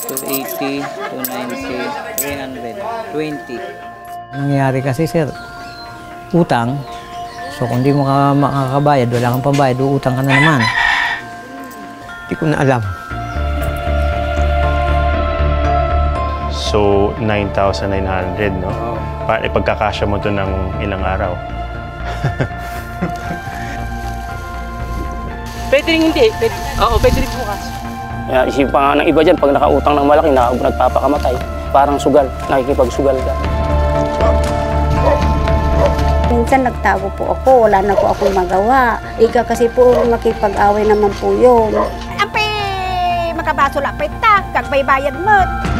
280, 290, 300, 20. Nangyayari kasi sir, utang. So kung di mo makakabayad, wala kang pambayad, uutang ka na naman. Hindi ko na alam. So, 9,900, no? Oo. Ipagkakasya mo to ng ilang araw. Pwede rin hindi. Oo, pwede rin bukas. Kaya isip pa nga ng iba dyan, pag nakautang ng malaki, nagpapakamatay. Parang sugal, nakikipagsugal ka. Minsan nagtago po ako, wala na po akong magawa. Ika kasi po makipag-away naman po yun. Ampe, makabaso lapit ta, kagbaybayad mo.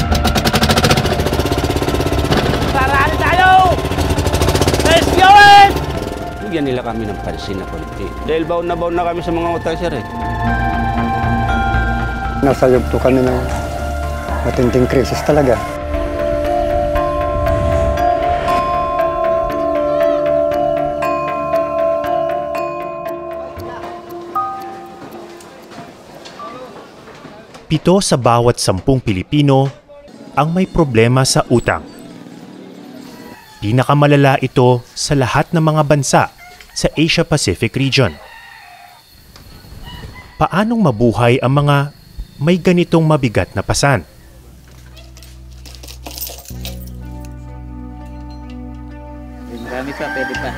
Paraan tayo! Let's go it! Bigyan nila kami ng pansin na konti. Dahil baon na kami sa mga utang, sir, eh. Nasa yugto kami ng matinding krisis talaga. Pito sa bawat 10 Pilipino ang may problema sa utang. Pinakamalala ito sa lahat ng mga bansa sa Asia-Pacific region. Paanong mabuhay ang mga may ganitong mabigat na pasan? Marami pa, pwede pa.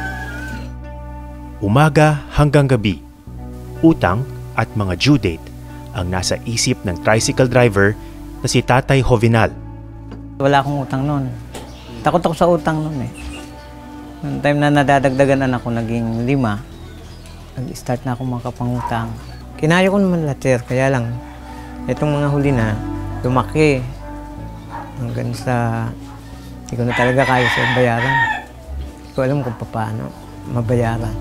Umaga hanggang gabi, utang at mga due date ang nasa isip ng tricycle driver na si Tatay Jovinal. Wala akong utang noon. Takot ako sa utang noon eh. Noong time na nadadagdagan anak ko, naging 5, nag-start na ako makapangutang. Kinaya ko naman lahat, sir, kaya lang, itong mga huli na, lumaki. Hanggang sa, hindi ko na talaga kaya sa bayaran. Hindi ko alam kung paano mabayaran.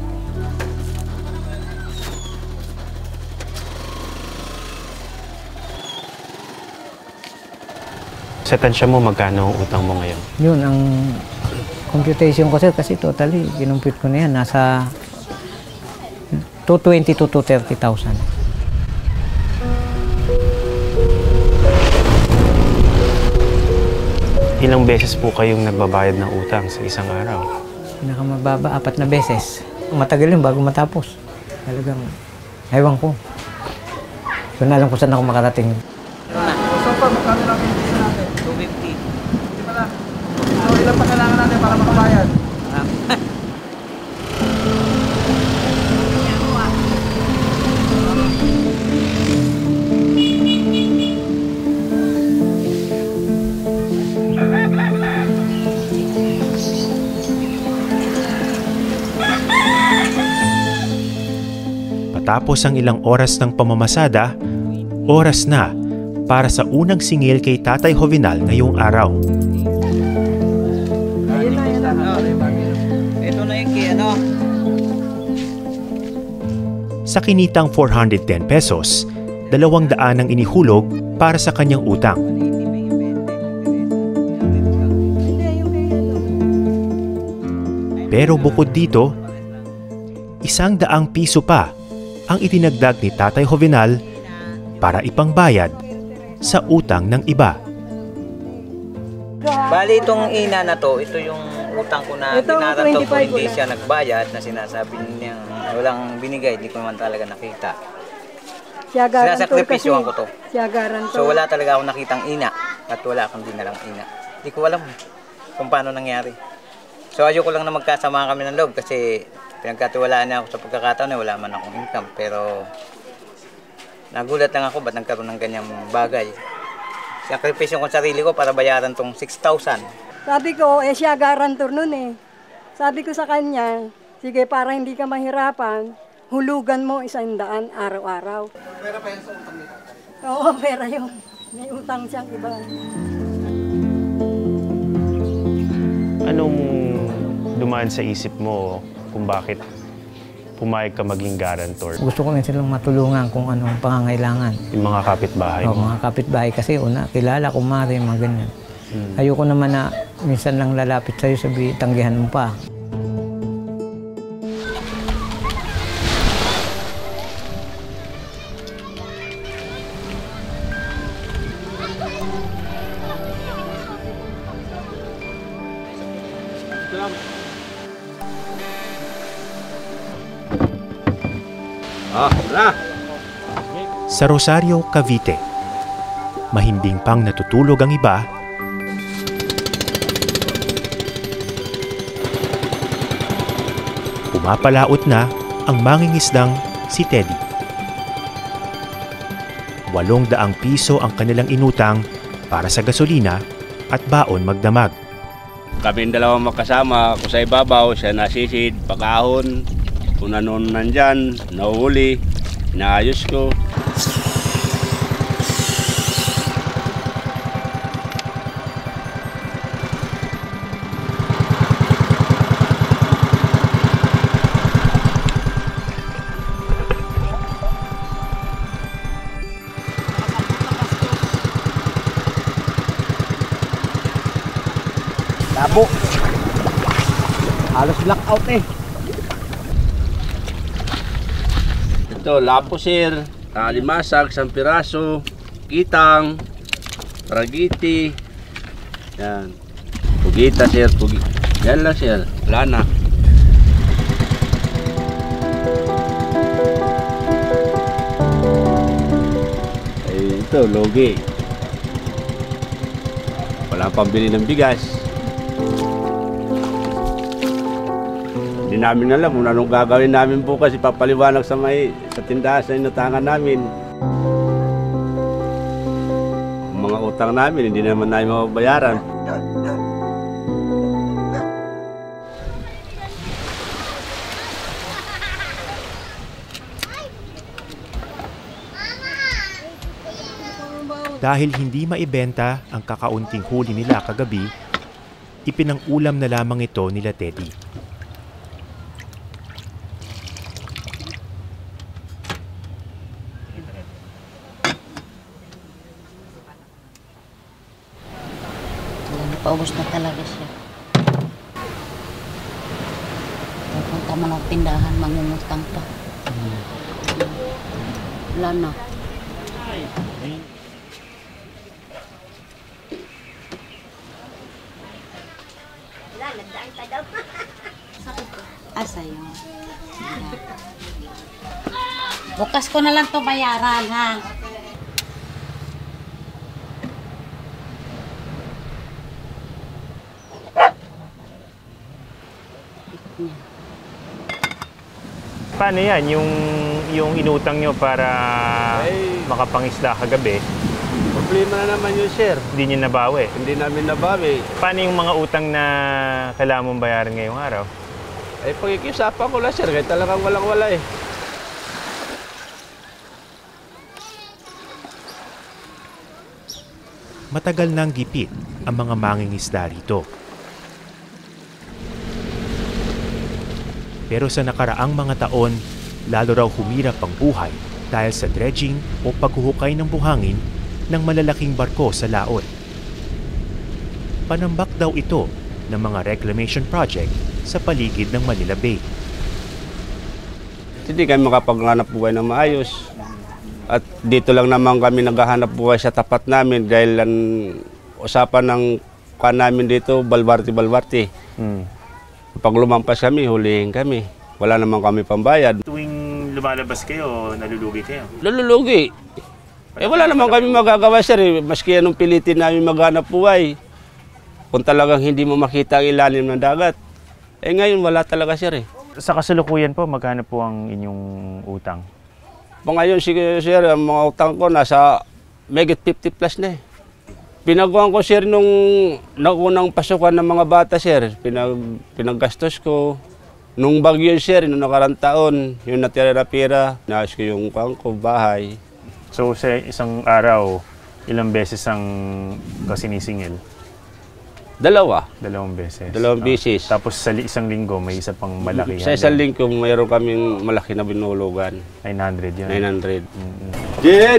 Sa tansya mo, magkano ang utang mo ngayon? Yun, ang computation ko, sir, kasi totally, kinumpute ko na yan, nasa 220 to 230,000. Ilang beses po kayong nagbabayad ng utang sa isang araw? Pinakamababa, 4 na beses. Matagal yun bago matapos. Talagang, ewan ko. So, na alam kung saan ako makarating. So far, magkano lang yung business natin? 250. Hindi pala. Ilan pa kailangan natin para makabayad? Matapos ang ilang oras ng pamamasada, oras na para sa unang singil kay Tatay Jovinal ngayong araw. Ito na yung key, ano? Sa kinitang 410 pesos, 200 ang inihulog para sa kanyang utang. Pero bukod dito, 100 piso pa ang itinagdag ni Tatay Jovinal para ipangbayad sa utang ng iba. Bali itong ina na to, ito yung utang ko na tinatanto ko, hindi siya nagbayad na sinasabi niya walang binigay, hindi ko naman talaga nakita. Sinasakripisyohan ko to. So wala talaga akong nakitang ina at wala akong dinalang ina. Hindi ko alam kung paano nangyari. So ayoko lang na magkasama kami ng loob kasi pinagkatiwalaan niya ako sa pagkakataon na wala man akong income. Pero nagulat lang ako ba't nagkaroon ng ganyang bagay. Sakripisyon ko sarili ko para bayaran tong 6,000. Sabi ko, siya garantor nun eh. Sabi ko sa kanya, sige para hindi ka mahirapan, hulugan mo 100 araw-araw. Pera pa yan sa utang nito? Oo, pera yun. May utang siyang iba. Anong dumaan sa isip mo kung bakit pumayag ka maging guarantor? Gusto ko rin silang matulungan kung anong pangangailangan. Yung mga kapitbahay mo? Mga kapitbahay kasi una, kilala, kumari, mga ganyan. Ayoko naman na minsan lang lalapit sa'yo, sabi, tanggihan mo pa. Wala. Sa Rosario, Cavite, mahimbing pang natutulog ang iba, pumapalaot na ang mangingisdang si Teddy. 800 piso ang kanilang inutang para sa gasolina at baon magdamag. Kaming dalawang magkasama, ako sa ibabaw, siya nasisid, pag-ahon, kung ano nandyan, nahuli, inaayos ko. Labo. Halos blackout eh. Ito, lapo sir, limasag, 1 piraso, kitang, tragiti, yan. Pugita sir, yan lang sir, wala na. Ay, ito, logi. Wala pambili ng bigas. Hindi namin alam kung anong gagawin namin bukas, ipapaliwanag sa tindahan sa inutangan namin. Ang mga utang namin, hindi naman namin mababayaran. Dahil hindi maibenta ang kakaunting huli nila kagabi, ipinangulam na lamang ito nila Teddy. Paubos na talaga siya. Pupunta man ang tindahan, mangungutang pa. Wala na. Sa'yo. Bukas ko na lang ito bayaran, ha? Paano yan? Yung inutang nyo para makapangisda kagabi? Problema na naman yun, sir. Hindi nyo nabawi? Hindi namin nabawi. Paano yung mga utang na kailangan mong bayaran ngayong araw? Ay, pagkikiusapan ko lang, sir. Kahit talagang walang-wala eh. Matagal nang gipit ang mga mangingisda rito. Pero sa nakaraang mga taon, lalo raw humirap ang buhay dahil sa dredging o paghuhukay ng buhangin ng malalaking barko sa laot. Panambak daw ito ng mga reclamation project sa paligid ng Manila Bay. Hindi kami makapaghanap buhay ng maayos. At dito lang naman kami naghahanap buhay sa tapat namin dahil ang usapan ng namin dito, balbarte-balbarte. Pag lumampas kami, hulihin kami. Wala naman kami pambayad. Tuwing lumalabas kayo, nalulugi kayo? Nalulugi. Eh wala naman kami magagawa, sir. Maski anong pilitin namin maghanap buhay. Kung talagang hindi mo makita ang ilalim ng dagat. Eh ngayon, wala talaga, sir eh. Sa kasalukuyan po, magkano po ang inyong utang? Ngayon, sir, ang mga utang ko nasa megit 50 plus na eh. Pinagawa ko, sir, nung naunang pasukan ng mga bata, sir. Pinaggastos ko. Nung bagyo, sir, nung nakarang taon, yung natira na pera, naayos ko yung bahay. So sa isang araw, ilang beses ang kasinisingil? 2. 2 beses. 2 beses. Tapos sa isang linggo, may isa pang malaki. Sa isang linggo, mayroon kaming malaki na binulugan. 900 yun. 900. Jen!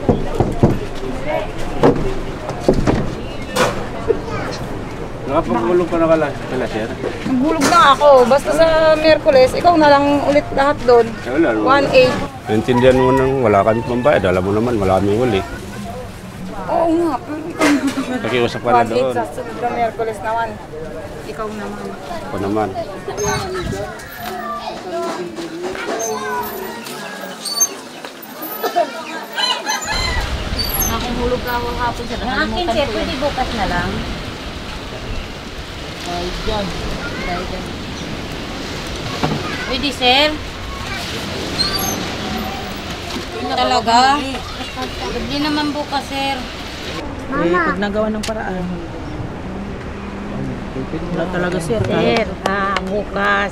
Nakapagulong ka na kala, sir? Nagbulog na ako. Basta sa Miyerkules, ikaw na lang ulit lahat doon. 1.8. Naintindihan mo nang wala kami pambayad. Alam mo naman, wala kami huli. Oo nga. Nakiusap ka na doon. 1.8 sa sunod na Miyerkules naman. Ikaw naman. Ako naman. ako hapon sir. Ang akin sir, pwede bukas na lang. Dahil dyan. Pwede sir. Talaga? Pwede naman bukas sir. Mama. Pag nagawa ng paraan. Wala talaga sir. Sir, bukas.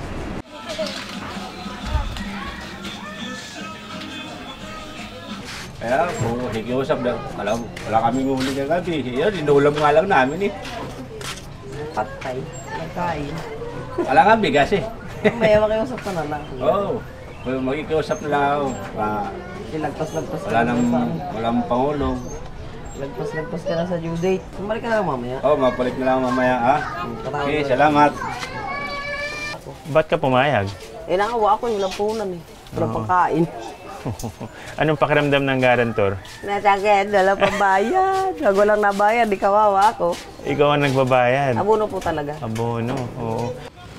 Kaya kung nakikiusap na, alam, wala kami huli ng gabi. Yan, inuulam nga lang namin eh. Patay. Nagkain. Wala nga bigas eh. May makiusap ka na lang. Oo. Magkikiusap na lang ako. Lagpas-lagpas Walang pangulong. Lagpas ka na sa due date. Sumalik ka na lang mamaya. Oo, mapalik na lang mamaya ha. Okay, salamat. Ba't ka pumayag? Nakawa ako yung lampunan eh. Walang pagkain. Anong pakiramdam ng garantor? Nasakit, wala pa bayad. Wag walang nabayad, di kawawa ako. Ikaw ang nagbabayad. Abono po talaga. Abono, oo.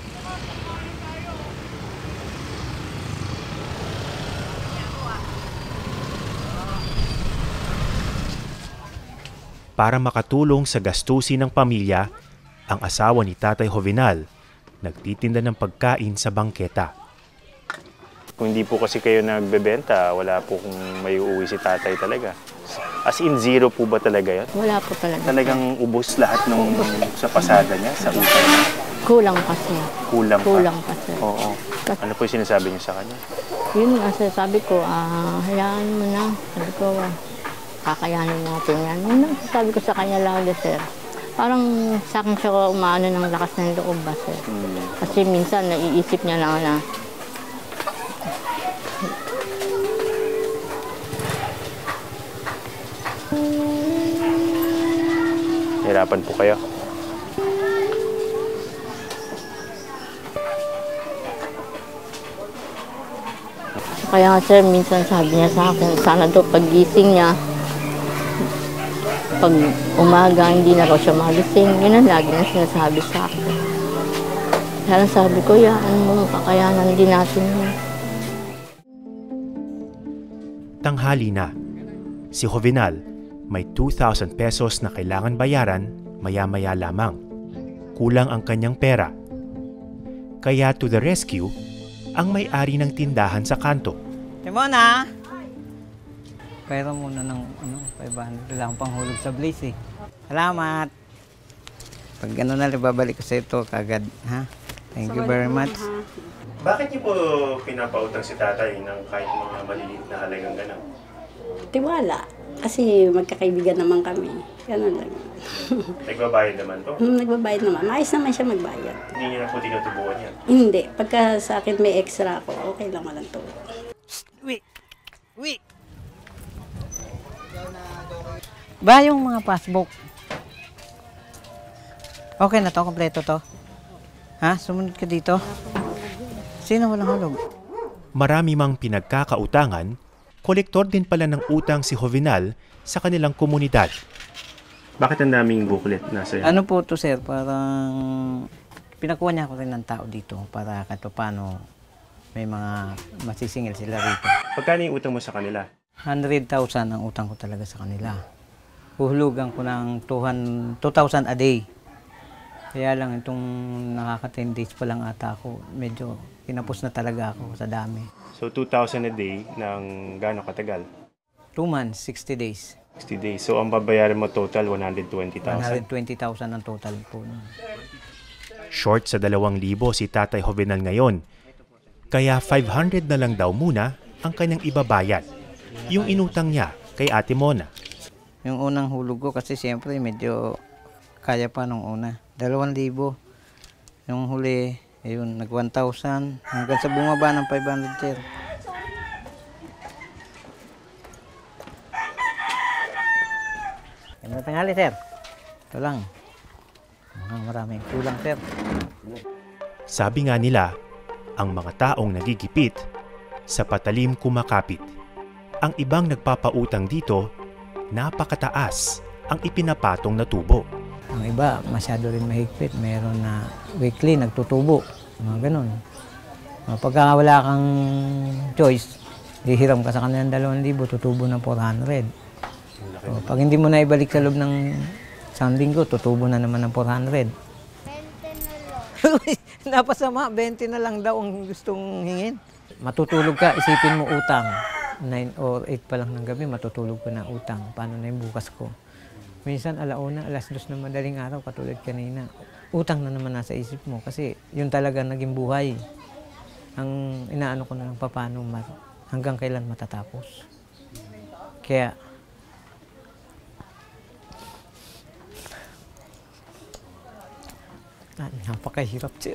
Para makatulong sa gastusin ng pamilya, ang asawa ni Tatay Jovenal nagtitinda ng pagkain sa bangketa. Kung hindi po kasi kayo nagbebenta, wala po kung may uuwi si tatay talaga. As in, zero po ba talaga yan? Wala po talaga. Talagang ubos lahat nung sa pasada niya, sa utang niya? Kulang pa sir. Kulang pa sir. Oo. Ano po yung sinasabi niyo sa kanya? Yun nga sir, sabi ko, hayaan mo na. Sabi ko, kakayanin natin yan. Yun ang sabi ko sa kanya lagi sir. Parang sa akin siya umaano ng lakas ng loob ba sir. Kasi minsan naiisip niya lang na hirapan po kayo. Kaya sir, minsan sabi niya sa akin, sana daw paggising niya, pag umaga hindi na raw siya magising. Yun ang lagi na sinasabi sa akin. Kaya sabi ko, yaan mo, kakayanan din natin yun. Tanghali na. Si Jovenal may 2,000 pesos na kailangan bayaran maya-maya lamang. Kulang ang kanyang pera. Kaya to the rescue, ang may-ari ng tindahan sa kanto. Timona! Pero muna ng 500 lang panghulog sa Blaze eh. Salamat! Pag gano'n na, babalik ko sa ito kagad. Ha? Thank you very much. Bakit niyo po pinapautang si tatay ng kahit mga maliliit na halagang gano'n? Tiwala. Kasi magkakaibigan naman kami. Ganun lang. Nagbabayad naman po? Nagbabayad naman. Maayos naman siya magbayad. Hindi niyo na po tinutubuan yan? Hindi. Pagka sa akin may extra ako, okay lang walang tubo. Wait! Ba yung mga passbook? Okay na to, kompleto to. Ha? Sumunod ka dito. Sino walang hulog? Marami mang pinagkakautangan, kolektor din pala ng utang si Jovenal sa kanilang komunidad. Bakit ang daming booklet nasa yan? Ano po to sir? Parang pinakuha niya ako rin ng tao dito para kahit paano may mga masisingil sila rito. Pagkano yung utang mo sa kanila? 100,000 ang utang ko talaga sa kanila. Huhulugan ko ng 2,000 a day. Kaya lang itong nakaka-10 days pa lang ata ako, medyo kinapos na talaga ako sa dami. So 2,000 a day ng gaano katagal? 2 months, 60 days. 60 days. So ang babayaran mo total 120,000? 120,000 ang total po. Short sa 2,000 si Tatay Jovenal ngayon. Kaya 500 na lang daw muna ang kanyang ibabayad. Yung inutang niya kay Ate Mona. Yung unang hulog ko kasi siyempre medyo kaya pa nung una. 2,000. Yung huli, ayun, nag 1,000. Hanggang sa bumaba ng 500 sir. Ganda tanghali sir. Ito lang. Maraming kulang sir. Sabi nga nila, ang mga taong nagigipit, sa patalim kumakapit. Ang ibang nagpapautang dito, napakataas ang ipinapatong na tubo. Ang iba, masyado rin mahigpit. Meron na weekly, nagtutubo. Mga ganun. Pagka wala kang choice, hihiram ka sa kanilang 2,000, tutubo ng 400. Pag hindi mo na ibalik sa loob ng isang linggo, tutubo na naman ng 400. Napasama, 20 na lang daw ang gustong hingin. Matutulog ka, isipin mo utang. 9 or 8 pa lang ng gabi, matutulog ka na utang. Paano na yung bukas ko? Minsan, alauna, alas 2 na madaling araw, katulad kanina. Utang na naman nasa isip mo kasi yun talaga naging buhay. Ang inaano ko na lang paano hanggang kailan matatapos. Kaya, napakahirap, sir.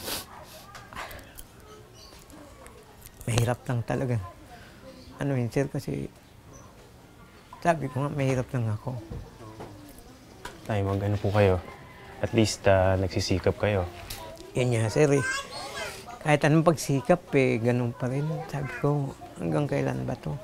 Mahirap lang talaga. Ano yun, sir, kasi sabi ko nga, mahirap lang ako. Tay, mag-ano po kayo? At least nagsisikap kayo. Yan nga, sir, eh. Kahit anong pagsikap, ganun pa rin. Sabi ko, hanggang kailan ba to?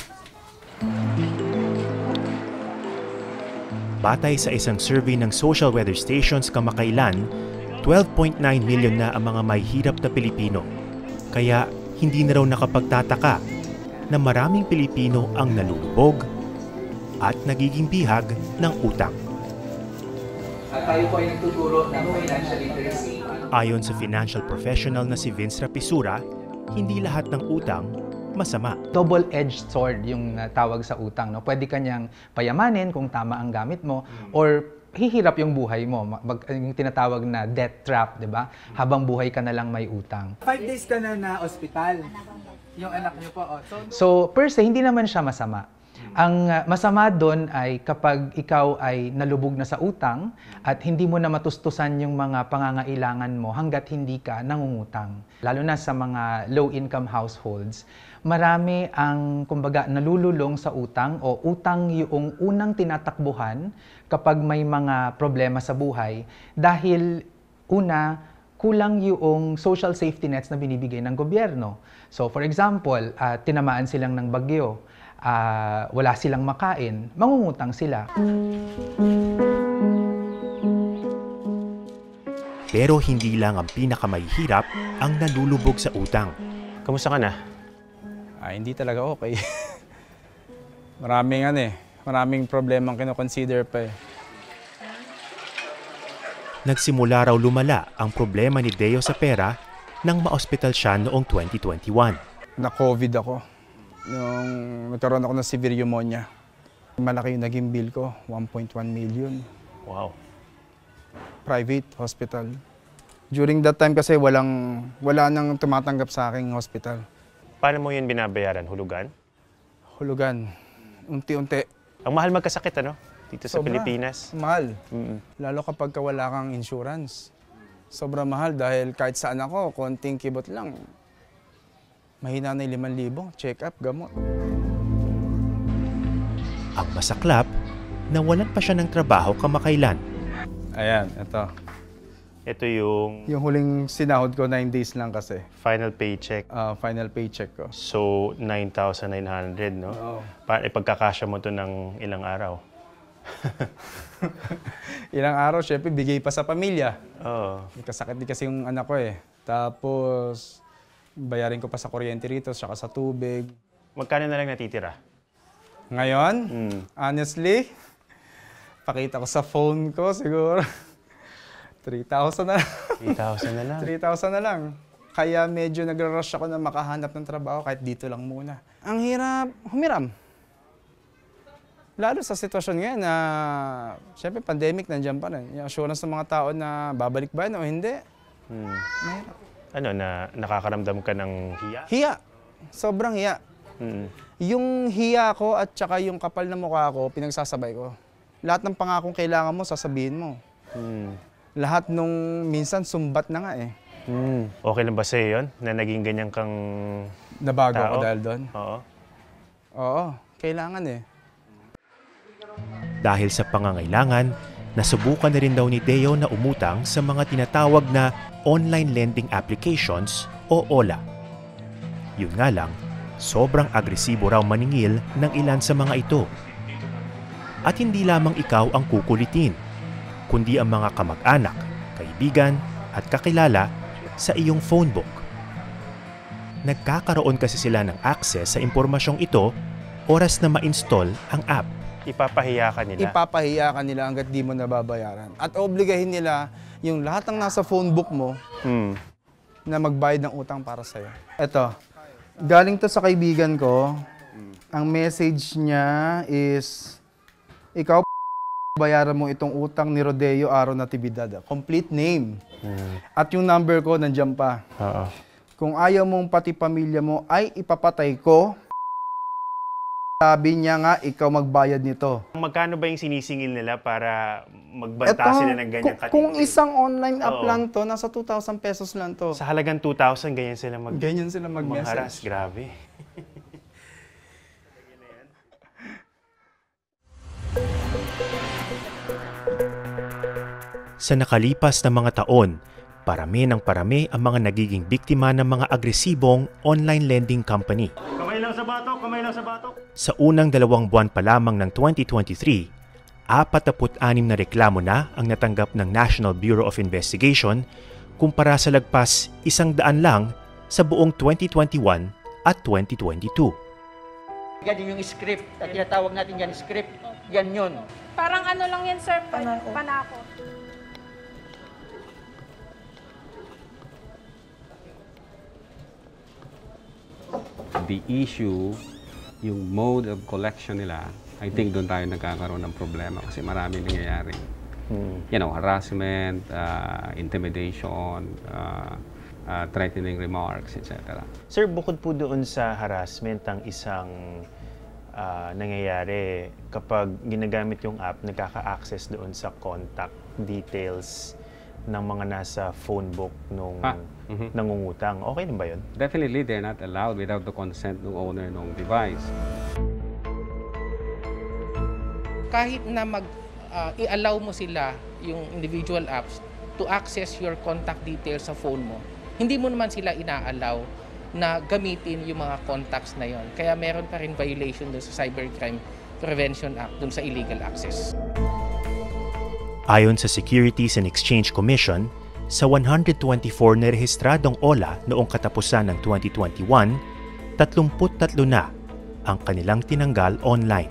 Batay sa isang survey ng Social Weather Stations kamakailan, 12.9 million na ang mga may hirap na Pilipino. Kaya hindi na raw nakapagtataka na maraming Pilipino ang nalulubog at nagiging bihag ng utang. Tayo po ay nagtuturo ng financial literacy. Ayon sa financial professional na si Vince Rapisura, hindi lahat ng utang masama. Double-edged sword yung tawag sa utang. No? Pwede kanyang payamanin kung tama ang gamit mo or hihirap yung buhay mo. Yung tinatawag na debt trap, di ba? Habang buhay ka na lang may utang. 5 days ka na ospital. Yung anak niyo po. So, per se, hindi naman siya masama. Ang masama doon ay kapag ikaw ay nalubog na sa utang at hindi mo na matustusan yung mga pangangailangan mo hanggat hindi ka nangungutang. Lalo na sa mga low-income households, marami ang, kumbaga, nalululong sa utang o utang yung unang tinatakbuhan kapag may mga problema sa buhay dahil una, kulang yung social safety nets na binibigay ng gobyerno. So for example, tinamaan silang ng bagyo, wala silang makain, mangungutang sila. Pero hindi lang ang pinakamahirap ang nalulubog sa utang. Kamusta ka na? Hindi talaga okay. Maraming problemang kino-consider pa eh. Nagsimula raw lumala ang problema ni Deo sa pera nang ma-ospital siya noong 2021. Na-COVID ako. Nung nagkaroon ako ng severe pneumonia. Malaki yung naging bill ko, 1.1 million. Wow. Private hospital. During that time kasi wala nang tumatanggap sa aking hospital. Paano mo yun binabayaran? Hulugan? Hulugan. Unti-unti. Ang mahal magkasakit, ano? Dito sa Sobra. Pilipinas. Mahal. Lalo kapag wala kang insurance. Sobrang mahal dahil kahit saan ako, konting kibot lang. Mahina na 5,000, check-up, gamot. Ang masaklap, nawalan pa siya ng trabaho kamakailan. Ayan, ito. Ito yung... Yung huling sinahod ko, 9 days lang kasi. Final paycheck? Final paycheck ko. So, 9,900, no? Oo. Ipagkakasya mo to ng ilang araw? Ilang araw, syempre, bigay pa sa pamilya. Oo. Kasakit din kasi yung anak ko eh. Tapos, bayarin ko pa sa kuryente rito, saka sa tubig. Magkano na lang natitira? Ngayon, honestly, pakita ko sa phone ko siguro. 3,000 na lang. 3,000 na lang? 3,000 na lang. Kaya medyo nag-rush ako na makahanap ng trabaho kahit dito lang muna. Ang hirap, humiram. Lalo sa sitwasyon ngayon na, syempre, pandemic nandiyan pa rin. Yung assurance ng mga tao na babalik ba o hindi. Mahirap. Ano, nakakaramdam ka ng hiya? Hiya. Sobrang hiya. Yung hiya ko at saka yung kapal na mukha ko, pinagsasabay ko. Lahat ng pangakong kailangan mo, sasabihin mo. Lahat nung minsan sumbat na nga eh. Okay lang ba sa'yo yun? Na naging ganyan kang Nabago tao? ako dahil doon? Oo. Oo, kailangan eh. Dahil sa pangangailangan, nasubukan na rin daw ni Deo na umutang sa mga tinatawag na online lending applications o OLA. Yun nga lang, sobrang agresibo raw maningil ng ilan sa mga ito. At hindi lamang ikaw ang kukulitin, kundi ang mga kamag-anak, kaibigan at kakilala sa iyong phone book. Nagkakaroon kasi sila ng access sa impormasyong ito oras na ma-install ang app. Ipapahiya ka nila. Ipapahiya ka nila hanggat di mo nababayaran. At obligahin nila yung lahat ng nasa phone book mo na magbayad ng utang para sa'yo. Ito, galing to sa kaibigan ko. Ang message niya is, ikaw bayaran mo itong utang ni Rodeo Aro Natividad. Complete name. At yung number ko nandiyan pa. Kung ayaw mong pati pamilya mo ay ipapatay ko, sabi niya nga, ikaw magbayad nito. Magkano ba yung sinisingil nila para magbanta sila ng ganyang kategory? Kung isang online app lang to, nasa 2,000 pesos lang to. Sa halagang 2,000, ganyan sila mag-message. Mangharas, grabe. Sa nakalipas na mga taon, parami ng parami ang mga nagiging biktima ng mga agresibong online lending company. Kamay lang sa batok, kamay lang sa batok. Sa unang 2 buwan pa lamang ng 2023, 46 na reklamo na ang natanggap ng National Bureau of Investigation kumpara sa lagpas 100 lang sa buong 2021 at 2022. Ganyan yung script at tinatawag natin yan script, yan yun. Parang ano lang yan, sir, panako. The issue, yung mode of collection nila, I think doon tayo nagkakaroon ng problema kasi maraming nangyayari. Harassment, intimidation, threatening remarks, etc. Sir, bukod po doon sa harassment, ang isang nangyayari kapag ginagamit yung app, nagkaka-access doon sa contact details ng mga nasa phone book nung nangungutang. Okay na ba yun? Definitely, they're not allowed without the consent ng owner ng device. Kahit na i-allow mo sila, yung individual apps, to access your contact details sa phone mo, hindi mo naman sila ina-allow na gamitin yung mga contacts na yon. Kaya meron pa rin violation doon sa Cybercrime Prevention Act, doon sa illegal access. Ayon sa Securities and Exchange Commission, sa 124 na rehistradong OLA noong katapusan ng 2021, 33 na ang kanilang tinanggal online.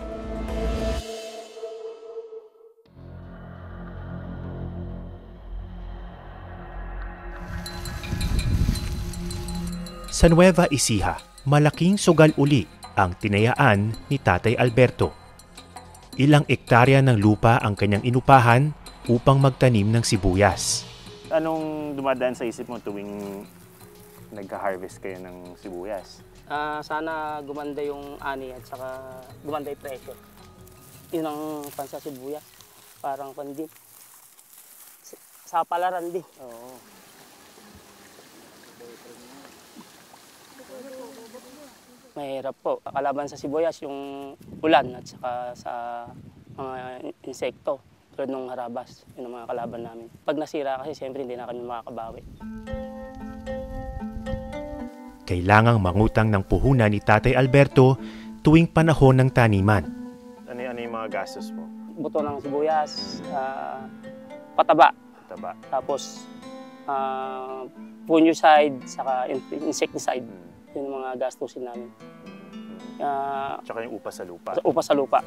Sa Nueva Ecija, malaking sugal uli ang tinayaan ni Tatay Alberto. Ilang ektarya ng lupa ang kanyang inupahan upang magtanim ng sibuyas. Anong dumadaan sa isip mo tuwing nagka-harvest kayo ng sibuyas? Sana gumanda yung ani at saka gumanda yung presyo. Yun ang pansa sibuyas. Parang pandit. Sa palaran din. Oo. Mahirap po. Kalaban sa sibuyas yung ulan at saka sa mga insekto. Tulad ng harabas, yun ang mga kalaban namin. Pag nasira kasi, siyempre hindi na kami makakabawi. Kailangang mangutang ng puhunan ni Tatay Alberto tuwing panahon ng taniman. Ano yung mga gastos mo? Buto ng sibuyas, pataba. Tapos, fungicide, saka insecticide. Yun ang mga gastusin namin. Tsaka yung upa sa lupa? Upa sa lupa.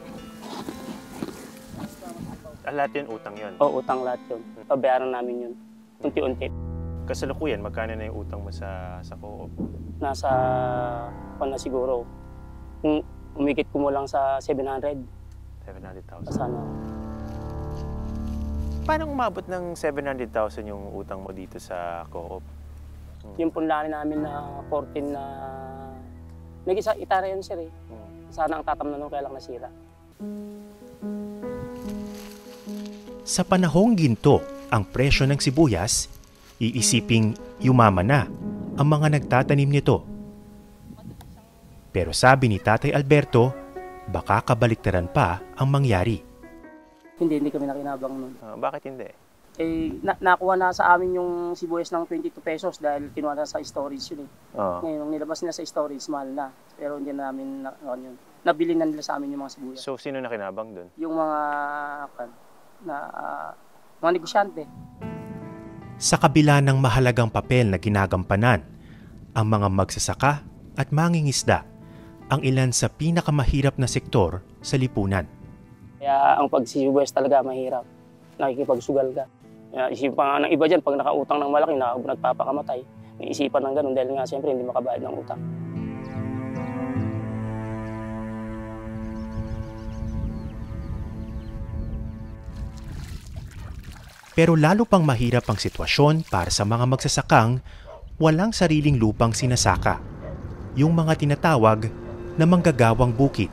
Lahat yun, utang yun? Oo, utang lahat yun. Pabayaran namin yun. Unti-unti. Kasalukuyan, magkano na yung utang mo sa co-op? Nasa, na siguro, kung umikit ko mo lang sa 700. 700,000? Sana. Paano umabot ng 700,000 yung utang mo dito sa co-op? Yung punlani namin na 14 na... Nag-isa, itara yun, sir eh. Sana ang tatamnan nung kailang nasira. Sa panahong ginto, ang presyo ng sibuyas, iisiping yumaman na ang mga nagtatanim nito. Pero sabi ni Tatay Alberto, baka kabaliktaran pa ang mangyari. Hindi kami nakinabang nun. Bakit hindi? Nakuha na sa amin yung sibuyas ng 22 pesos dahil kinuha na sa storage yun eh. Ngayon, nung nilabas nila sa storage, mahal na. Pero hindi na namin yun. Nabili na nila sa amin yung mga sibuyas. So, sino nakinabang dun? Yung mga negosyante. Sa kabila ng mahalagang papel na ginagampanan, ang mga magsasaka at mangingisda ang ilan sa pinakamahirap na sektor sa lipunan. Kaya ang pagsibuyas talaga mahirap. Nakikipagsugal ka. Kaya isipan nga ng iba dyan, pag nakautang ng malaki, nagpapakamatay. May isipan ng ganun dahil nga siyempre hindi makabayad ng utang. Pero lalo pang mahirap ang sitwasyon para sa mga magsasakang walang sariling lupang sinasaka, yung mga tinatawag na manggagawang bukid.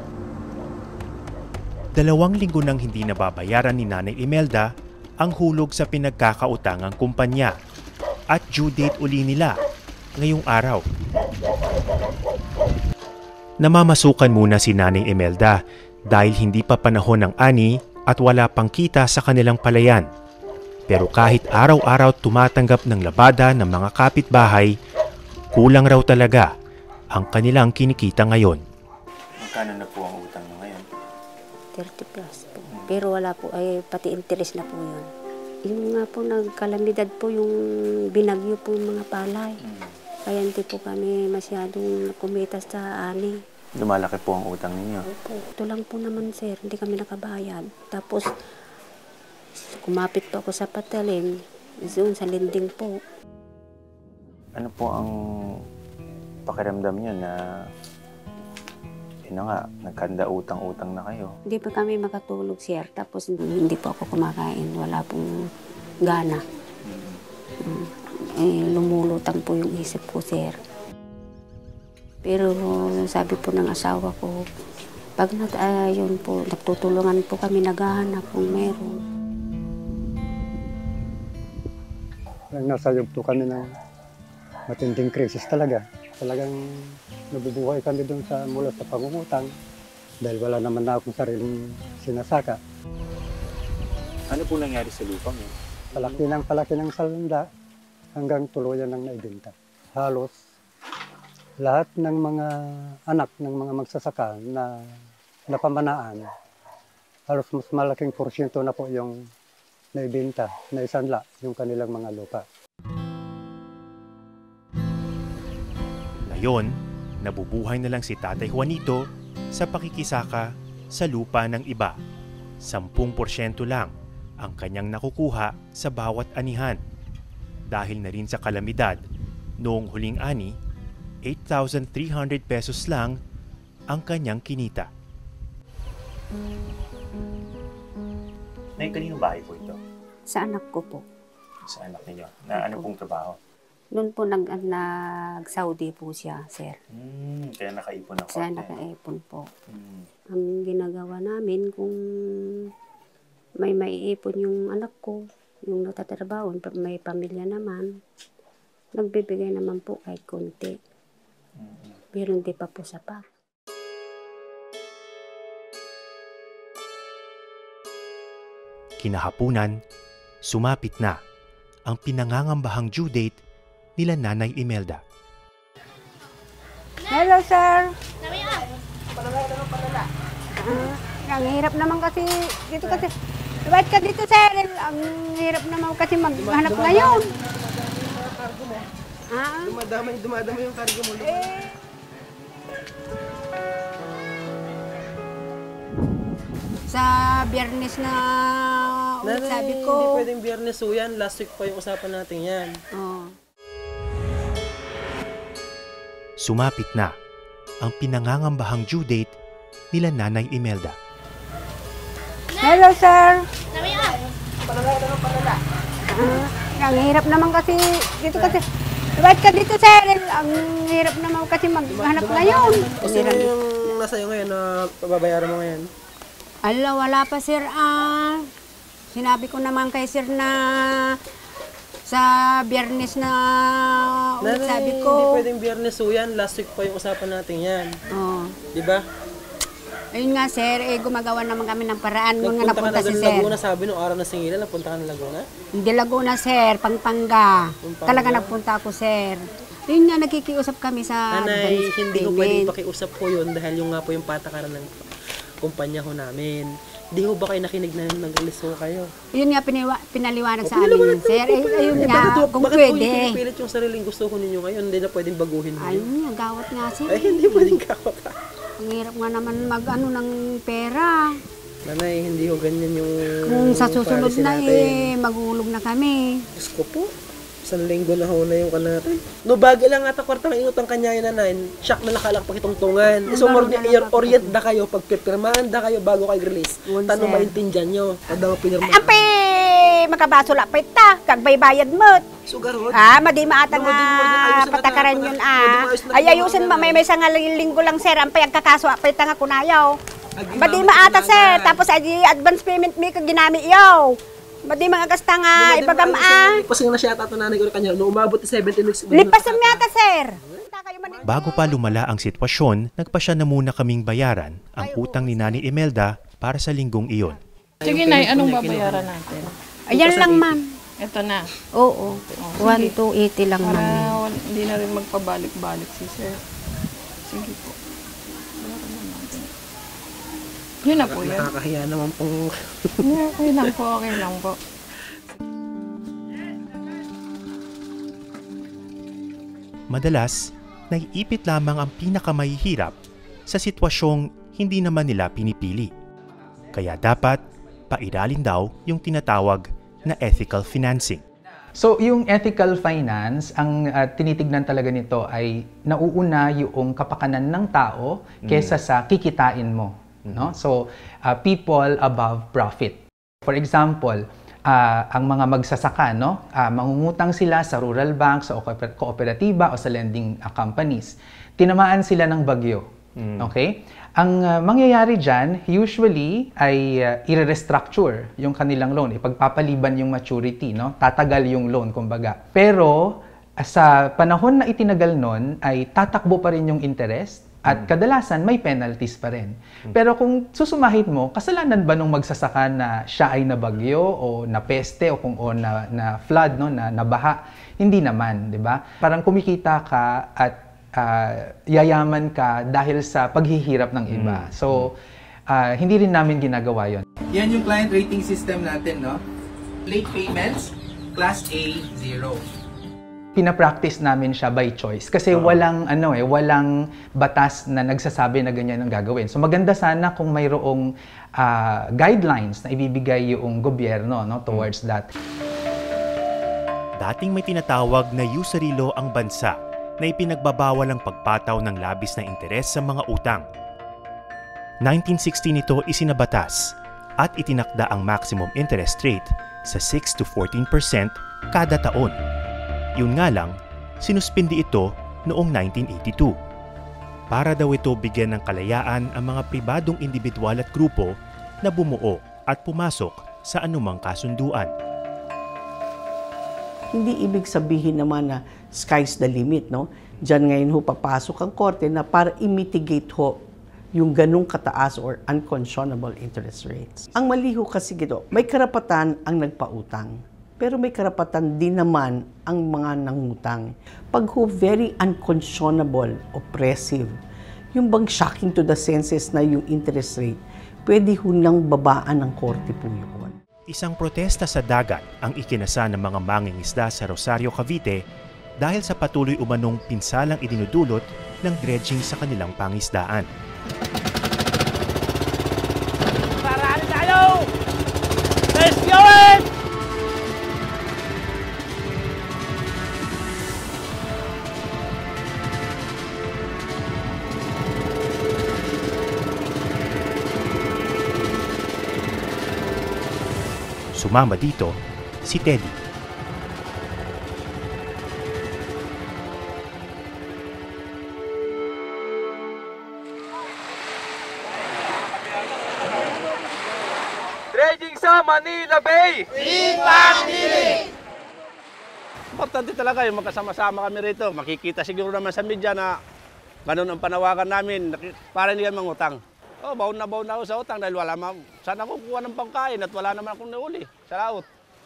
2 linggo nang hindi nababayaran ni Nanay Imelda ang hulog sa pinagkakautangang kumpanya at due date uli nila ngayong araw. Namamasukan muna si Nanay Imelda dahil hindi pa panahon ng ani at wala pang kita sa kanilang palayan. Pero kahit araw-araw tumatanggap ng labada ng mga kapitbahay, kulang raw talaga ang kanilang kinikita ngayon. Magkano na po ang utang mo ngayon? 30 plus po. Pero wala po, ay pati interest na po yun. Yung nga po nagkalamidad po, yung binagyo po yung mga palay. Kaya hindi po kami masyadong kumitas sa ani. Lumalaki po ang utang ninyo? Opo. Ito lang po naman, sir. Hindi kami nakabayad. Tapos, kumapit po ako sa patalim. Doon sa lending po. Ano po ang pakiramdam niyo na nagkanda utang-utang na kayo? Hindi pa kami makatulog, sir. Tapos hindi po ako kumakain. Wala pong gana. Lumulutang po yung isip ko, sir. Pero sabi po ng asawa ko, pag yun po, nagtutulungan po kami, naghahanap kung meron. Nasa yugto kami ng matinding krisis talaga. Talagang nabubuhay kami doon mula sa pangungutang dahil wala naman na akong sariling sinasaka. Ano po nangyari sa lupa mo? Palaki ng salanda hanggang tuluyan ng naibenta. Halos lahat ng mga anak ng mga magsasaka na napamanaan, halos mas malaking porsyento na po yung naibenta, na isanla yung kanilang mga lupa. Ngayon, nabubuhay na lang si Tatay Juanito sa pakikisaka sa lupa ng iba. 10% lang ang kanyang nakukuha sa bawat anihan. Dahil na rin sa kalamidad, noong huling ani, 8,300 pesos lang ang kanyang kinita. Nay, kaninong bahay po ito? Sa anak ko po. Sa anak ninyo? Na ano pong trabaho? Noon po nag-Saudi po siya, sir. Kaya nakaipon ako. Kaya nakaipon po. Ang ginagawa namin kung may maiipon yung anak ko, yung natatrabaho, may pamilya naman, nagbibigay naman po kahit konti. Pero hindi pa po sapat. Kinahapunan, sumapit na ang pinangangambahang due date nila Nanay Imelda. Hello, sir. Ang hirap naman kasi dito kasi. Luwait ka dito, sir. Ang hirap naman kasi maghanap ngayon. Dumadamay yung kargo mo. Sa Biyernes na ulit sabi ko. Hindi pwedeng Biyernes so yan. Last week pa yung usapan natin yan. Sumapit na ang pinangangambahang due date nila Nanay Imelda. Hello, sir. Ang hirap naman kasi dito kasi. Luwait ka dito, sir. Ang hirap naman kasi maghanap ngayon. Kasi yung nasa iyo ngayon na pababayaran mo ngayon? Ala, wala pa, sir. Sinabi ko naman kay sir na sa Biyernes na ulit sabi ko. Hindi pwedeng Biyernes so yan. Last week pa yung usapan natin yan. Di ba? Ayun nga, sir. Gumagawa naman kami ng paraan. Nung Nagpunta napunta ka si na sir. Laguna, sabi nung araw na singilan, napunta ka na Laguna? Hindi Laguna, sir. Pampanga. Talaga nagpunta ako, sir. Yun nga, nakikiusap kami sa Anay, hindi ko pwedeng pakiusap po yun dahil yung nga po yung patakaran ng kumpanya ho namin. Hindi ho ba kayo nakinig na nag-alis ho kayo? Yun nga, pinaliwanag sa amin yun, sir. Ayun nga, kung bakit pwede. Bakit po pinipilit yung sariling gusto ko ninyo ngayon? Hindi na pwedeng baguhin mo. Ayun nga, gawat nga, sir. Ay, hindi pwedeng gawat. Ang hirap nga naman mag-ano ng pera. Nanay, hindi ho ganyan yung Kung sa susunod policy na natin. magulog na kami. Diyos ko po. 1 linggo na ho na yung kanatan. No, bagay lang ata kwartang inutang kanya yun nanay. Shock na nakalak pagitungtungan. So, orient na kayo, pagpipirmahan na kayo bago kayo release. Tanong maintindihan nyo. Kada mo pinirmahan. Ape, makabasula pa ita, kagbay bayad mo. Sugarod. Madi maata nga patakaran yun Ay ayusin may isang linggo lang sir, ang pagkakaso pa ita nga kunayaw. Madi maata sir, tapos advance payment mi kag ginami yaw. Madi mga gasta nga ibagam Lipas nga na siya ata nanay ko kanya, no umabot 17 weeks. Lipas na yata sir. Bago pa lumala ang sitwasyon, nagpasya na muna kaming bayaran ang utang ni Nani Imelda para sa linggong iyon. Sige Nay, anong babayaran natin? Ayan lang ma'am. Ito na. Oo. 1,280 lang para ma'am. hindi na rin magpabalik-balik si sir. Sige po. Yun na po yun. Nakakahiya naman pong... Okay lang po, okay lang po. Madalas, naiipit lamang ang pinakamahihirap sa sitwasyong hindi naman nila pinipili. Kaya dapat pairalin daw yung tinatawag na ethical financing. So, yung ethical finance, ang tinitignan talaga nito ay nauuna yung kapakanan ng tao kesa sa kikitain mo. No? So, people above profit. For example, ang mga magsasaka, no? Mangungutang sila sa rural banks, o kooperatiba o sa lending companies. Tinamaan sila ng bagyo. Okay? Ang mangyayari dyan, usually, ay i-restructure yung kanilang loan. Ipagpapaliban yung maturity, no? Tatagal yung loan, kumbaga. Pero, sa panahon na itinagal nun, ay tatakbo pa rin yung interest at kadalasan may penalties pa rin. Pero kung susumahid mo, kasalanan ba nung magsasaka na siya ay nabagyo o napeste o na flood, no? na baha? Hindi naman, di ba? Parang kumikita ka at yayaman ka dahil sa paghihirap ng iba. So, hindi rin namin ginagawa yon. Yan yung client rating system natin, no? Late payments, Class A, 0. Pinapractice namin siya by choice kasi walang batas na nagsasabi na ganyan ang gagawin. So maganda sana kung mayroong guidelines na ibibigay yung gobyerno, no, towards that. Dating may tinatawag na usury law ang bansa na ipinagbabawal ang pagpataw ng labis na interes sa mga utang. 1960 nito isinabatas at itinakda ang maximum interest rate sa 6 to 14% kada taon. Yun nga lang, sinuspindi ito noong 1982. Para daw ito bigyan ng kalayaan ang mga pribadong individual at grupo na bumuo at pumasok sa anumang kasunduan. Hindi ibig sabihin naman na sky's the limit, no? Diyan ngayon ho papasok ang korte na para i-mitigate ho yung ganung kataas or unconscionable interest rates. Ang mali ho kasi gito, may karapatan ang nagpautang. Pero may karapatan din naman ang mga nangutang. Pag ho very unconscionable, oppressive, yung bang shocking to the senses na yung interest rate, pwede ho nang babaan ng korte po yun. Isang protesta sa dagat ang ikinasa ng mga mangingisda sa Rosario, Cavite dahil sa patuloy umanong pinsalang idinudulot ng dredging sa kanilang pangisdaan. Paraan tayo! Let's go it! Sumama dito si Teddy. Dredging sa Manila Bay! Ipagdilig! Importante talaga yung magkasama-sama kami rito. Makikita siguro naman sa media na ganun ang panawagan namin para hindi kami mangutang. Oh, baon na ako sa utang dahil wala sana ako kuha ng pangkain at wala naman akong nauli sa laot.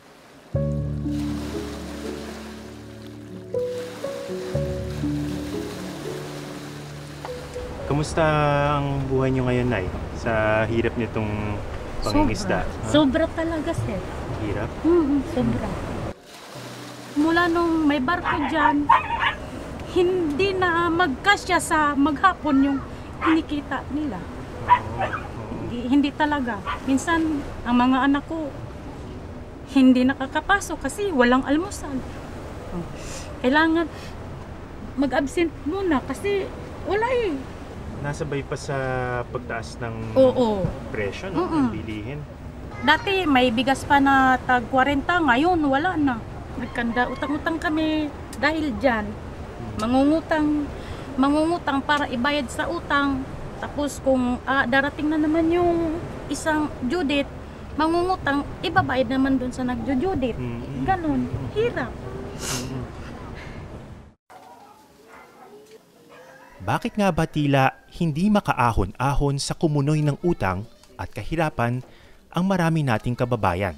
Kamusta ang buhay niyo ngayon, Nay? Sa hirap nitong pangingisda? Sobra talaga, sir. Hirap? Sobra. Mula nung may barko dyan, hindi na magkasya sa maghapon yung kinikita nila. hindi talaga. Minsan, ang mga anak ko, hindi nakakapasok kasi walang almusal. Kailangan mag-absent muna kasi wala eh. Nasabay pa sa pagtaas ng presyo ng bilihin. Dati may bigas pa na tag 40, ngayon wala na. Nagkanda utang-utang kami dahil dyan. Mangungutang para ibayad sa utang. Tapos kung darating na naman yung isang due date, mangungutang, ibabayad naman dun sa nag-due date. Ganon, hirap. Bakit nga ba tila hindi makaahon-ahon sa kumunoy ng utang at kahirapan ang marami nating kababayan?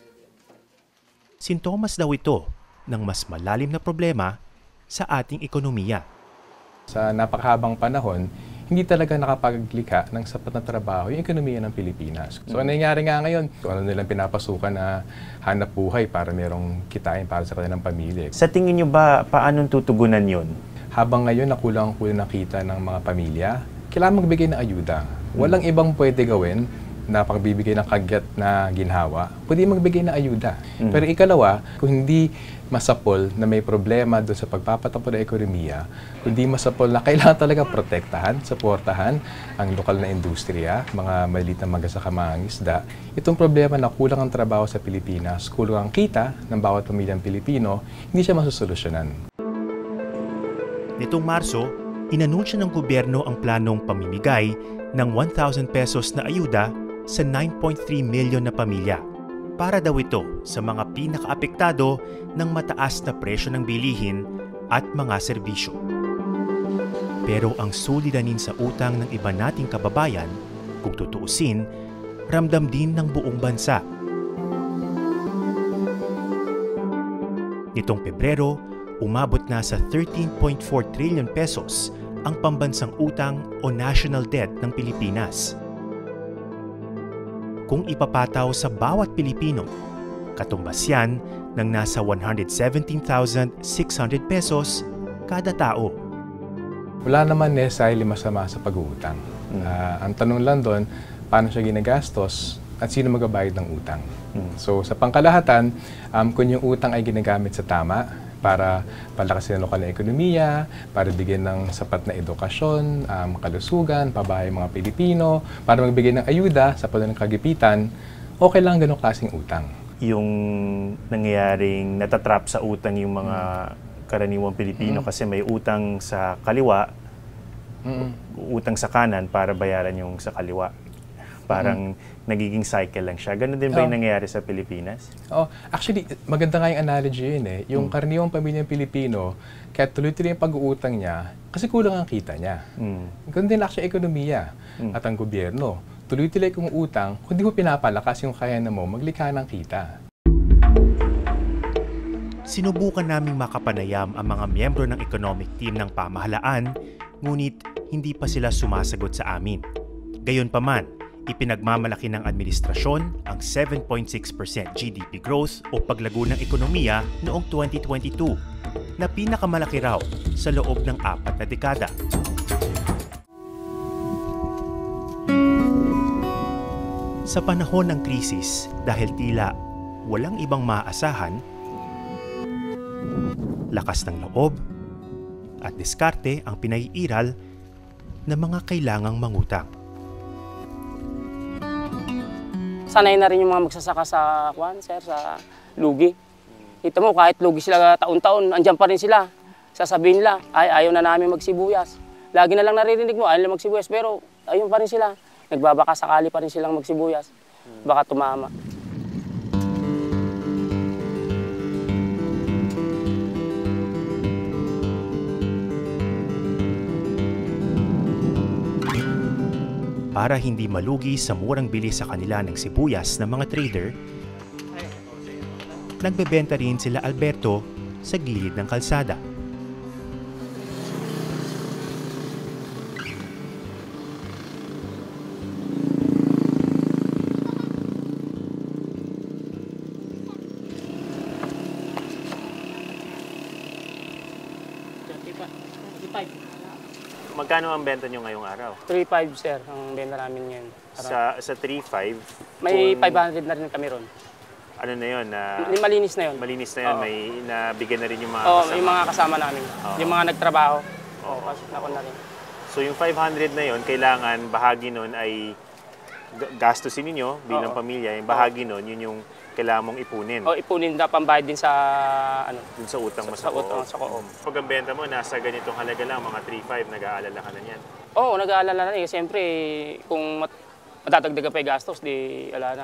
Sintomas daw ito ng mas malalim na problema sa ating ekonomiya. Sa napakahabang panahon, hindi talaga nakapaglikha ng sapat na trabaho yung ekonomiya ng Pilipinas. So ano nangyari nga ngayon? Ano nilang pinapasukan na hanap buhay para merong kitain para sa kanilang pamilya. Sa tingin nyo ba, paano tutugunan yun? Habang ngayon nakulang-kulang ng kita ng mga pamilya, kailangan magbigay ng ayuda. Walang ibang pwede gawin na pagbibigay ng kagyat na ginhawa, pwede magbigay ng ayuda. Pero ikalawa, kung hindi masapol na may problema doon sa pagpapatakbo ng ekonomiya, kung hindi masapol na kailangan talaga protektahan, suportahan ang lokal na industriya, mga maliit na magsasaka, mga isda, itong problema na kulang ang trabaho sa Pilipinas, kulang ang kita ng bawat pamilyang Pilipino, hindi siya masusolusyonan. Nitong Marso, inanunsyo ng gobyerno ang planong pamimigay ng 1,000 pesos na ayuda sa 9.3 milyon na pamilya. Para daw ito sa mga pinakaapektado ng mataas na presyo ng bilihin at mga serbisyo. Pero ang suliranin sa utang ng iba nating kababayan, kung tutuusin, ramdam din ng buong bansa. Nitong Pebrero, umabot na sa 13.4 trillion pesos ang pambansang utang o national debt ng Pilipinas. Kung ipapataw sa bawat Pilipino, katumbas yan ng nasa 117,600 pesos kada tao. Wala naman necessarily masama sa pag-uutang. Ang tanong lang doon, paano siya ginagastos at sino magbabayad ng utang. So sa pangkalahatan, kung yung utang ay ginagamit sa tama, para palakasin ang lokal na ekonomiya, para bigyan ng sapat na edukasyon, kalusugan, pabahay mga Pilipino, para magbigay ng ayuda sa pagdating ng kagipitan, okay lang ganong klaseng utang. Yung nangyayaring natatrap sa utang yung mga karaniwang Pilipino kasi may utang sa kaliwa, utang sa kanan para bayaran yung sa kaliwa. Parang nagiging cycle lang siya. Ganun din ba yung nangyayari sa Pilipinas? Actually, maganda nga yung analogy yun eh. Yung karaniwang pamilyang Pilipino, kaya tuloy-tuloy yung pag-uutang niya, kasi kulang ang kita niya. Ganun din actually ekonomiya at ang gobyerno. Tuloy-tuloy kung utang, kung di mo pinapalakas yung kaya na mo, maglikha ng kita. Sinubukan naming makapanayam ang mga miyembro ng economic team ng pamahalaan, ngunit hindi pa sila sumasagot sa amin. Gayunpaman, ipinagmamalaki ng administrasyon ang 7.6% GDP growth o paglago ng ekonomiya noong 2022 na pinakamalaki raw sa loob ng 4 na dekada. Sa panahon ng krisis, dahil tila walang ibang maaasahan, lakas ng loob at diskarte ang pinaiiral ng mga kailangang mangutang. Sanay na rin yung mga magsasaka sa sa lugi. Kita mo, kahit lugi sila taon-taon, andyan pa rin sila. Sasabihin nila, ayaw na namin magsibuyas. Lagi na lang naririnig mo, ayaw na magsibuyas, pero ayun pa rin sila. Nagbabaka sakali pa rin silang magsibuyas. Baka tumama. Para hindi malugi sa murang bili sa kanila ng sibuyas ng mga trader, nagbebenta rin sila Alberto sa gilid ng kalsada. Magkano ang benta nyo ngayong araw? 3.5 sir, ang benta namin ngayon. Sa 3.5? May 500 na rin kami ron. Ano na yun? Malinis na yun. Malinis na yun. May nabigyan na rin yung mga kasama. kasama. Yung mga kasama namin. Yung mga nagtrabaho. Pasok na ko na rin. So yung 500 na yun, kailangan bahagi nun ay gastusin ninyo bilang pamilya. Yung bahagi nun, yun yung kailangan mong ipunin. Ipunin na pambayad din sa dun sa utang mo sa Coop. Pag ang benta mo, nasa ganitong halaga lang, mga 3.5, nag-aalala ka na yan. Oo, nag-aalala na rin. Siyempre, kung matatagdagan pa yung gastos, di ala na.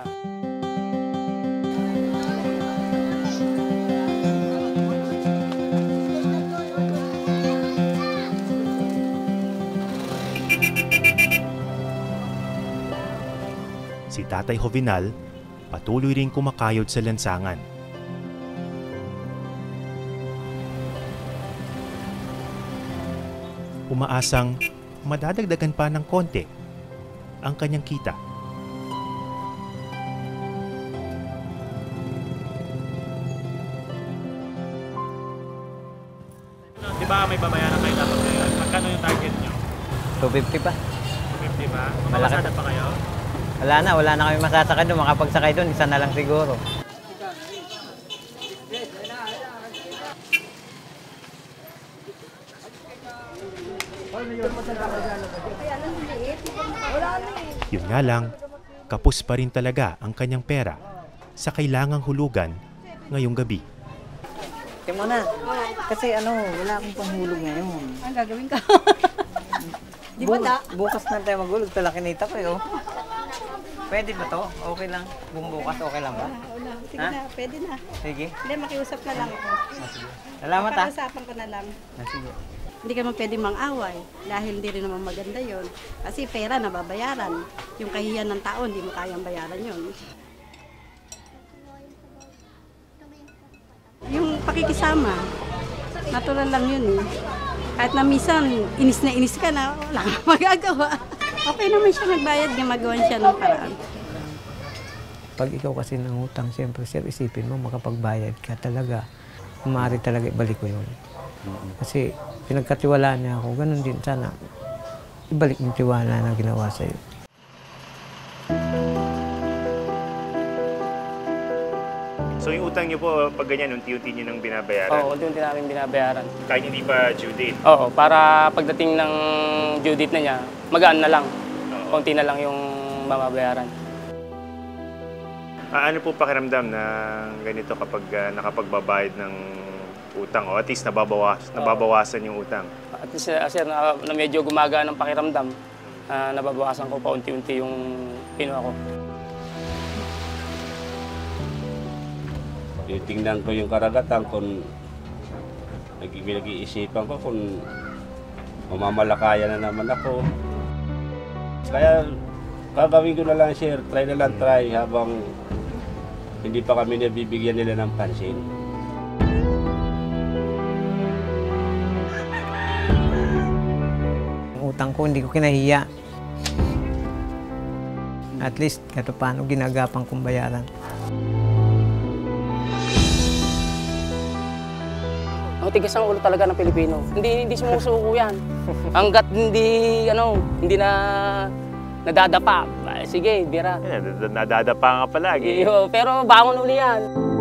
Si Tatay Jovinal patuloy ring kumakayod sa lansangan. Umaasang madadagdagan pa ng konti ang kanyang kita. Di ba may babayaran kayo dapat ngayon? Magkano yung target nyo? 250 pa. 250 ba? Mamasada pa kayo? Wala na kami masasakay doon. Makapagsakay doon, isa na lang siguro. Yun nga lang, kapos pa rin talaga ang kanyang pera sa kailangang hulugan ngayong gabi. Tingnan mo na. Kasi wala akong panghulog ngayon. Ang gagawin ka? Di ba bukas na tayo maghulog. Tala kinita ko eh. Pwede ba to? Okay lang. Bumbukas, okay lang ba? Sige na, pwede na. Sige. Hindi, makiusap na lang ako. Salamat ha. Pakiusapan ko na lang. Sige. Hindi ka naman pwede mang-away dahil hindi rin naman maganda yon. Kasi pera nababayaran. Yung kahiyan ng tao, hindi mo kayang bayaran yon. Yung pakikisama, natural lang yun eh. Kahit na minsan, inis ka na, wala kang magagawa. Okay naman siya nagbayad, gumagawan siya ng paraan. Pag ikaw kasi nangutang, siyempre sir, isipin mo, makapagbayad ka talaga. Maaari talaga ibalik ko yun. Kasi pinagkatiwalaan niya ako, ganun din sana. Ibalik yung tiwala na ginawa sa'yo. So yung utang niyo po, pag ganyan, unti-unti niyo nang binabayaran? Oo, unti-unti namin binabayaran. Kahit hindi pa due date? Oo, para pagdating ng due date na niya, magaan na lang. Konti na lang yung mababayaran. Ano po pakiramdam na ganito kapag nakapagbabayad ng utang o at least nababawasan yung utang? At least, sir, na medyo gumagaan ng pakiramdam, nababawasan ko pa unti-unti yung kinuha ko. Tingnan ko yung karagatan kung nag-iisipan ko kung mamamalakaya na naman ako. Kaya gagawin ko na lang, sir, try habang hindi pa kami nabibigyan nila ng pansin. Ang utang ko, hindi ko kinahiya. At least, kahit paano ginagapang kong bayaran. Ang tigas ng ulo talaga ng Pilipino. Hindi sumusuko yan. Hanggat hindi na nadadapa. Sige, bira. Yeah, nadadapa nga palagi. Pero bangon uli yan.